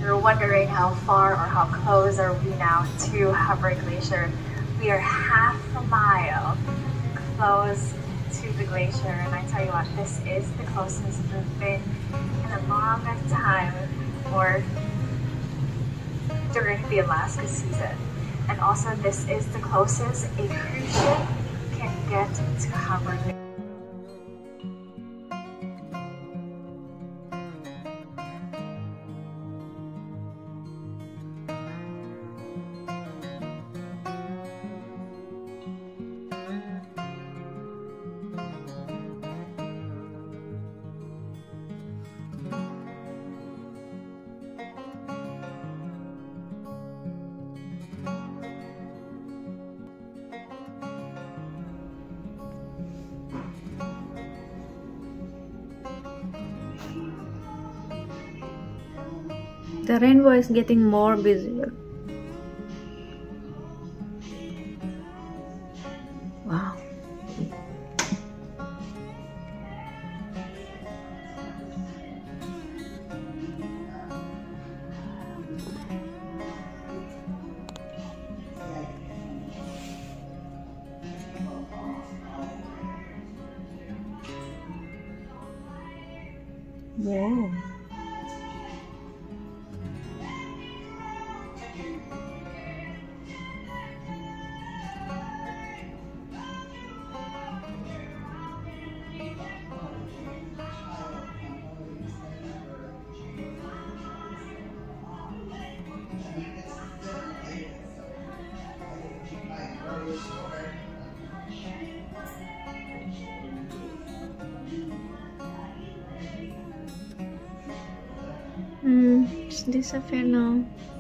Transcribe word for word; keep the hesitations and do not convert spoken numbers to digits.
you're wondering how far or how close are we now to Hubbard Glacier, we are half a mile close to the glacier, and I tell you what, this is the closest we've been in a long time or during the Alaska season. And also this is the closest a cruise ship can get to Hubbard Glacier. The rainbow is getting more visible. Wow. Wow. Hmm, it's disappear now.